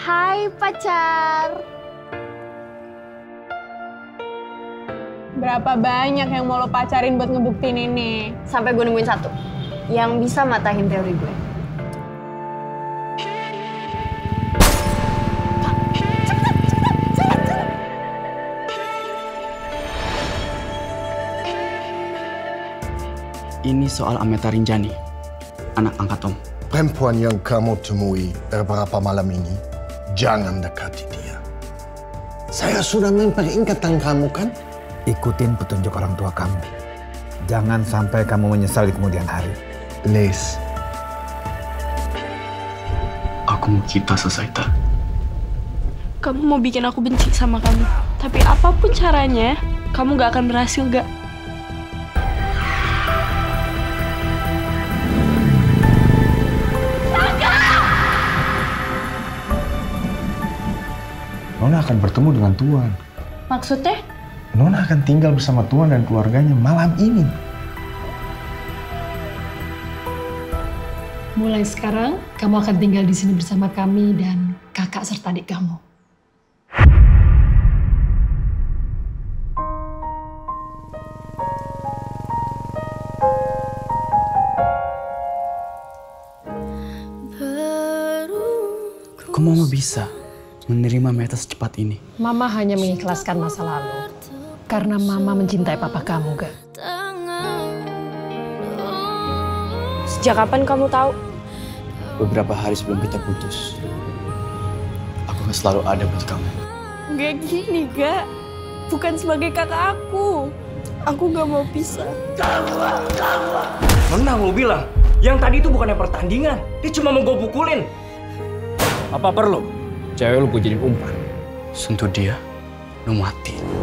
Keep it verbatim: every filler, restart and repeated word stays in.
Hai pacar. Berapa banyak yang mau lo pacarin buat ngebuktiin ini? Sampai gue nemuin satu yang bisa matahin teori gue. Ini soal Ameta Rinjani, anak angkat Om. Perempuan yang kamu temui beberapa malam ini, jangan dekati dia. Saya sudah memperingatkan kamu kan? Ikutin petunjuk orang tua kamu. Jangan sampai kamu menyesal di kemudian hari. Les. Aku mau kita selesai, Ta. Kamu mau bikin aku benci sama kamu. Tapi apapun caranya, kamu gak akan berhasil, gak? Nona akan bertemu dengan Tuan. Maksudnya? Nona akan tinggal bersama Tuan dan keluarganya malam ini. Mulai sekarang, kamu akan tinggal di sini bersama kami dan kakak serta adik kamu. Kok Mama bisa menerima Meta secepat ini? Mama hanya mengikhlaskan masa lalu. Karena Mama mencintai papa kamu, gak? Sejak kapan kamu tahu? Beberapa hari sebelum kita putus, aku akan selalu ada buat kamu. Gak gini, gak. Bukan sebagai kakak aku. Aku gak mau pisah. Menang lo bilang, yang tadi itu bukannya pertandingan. Dia cuma mau gue pukulin. Apa perlu? Cewek lu gue jadi umpan. Sentuh dia, lu mati.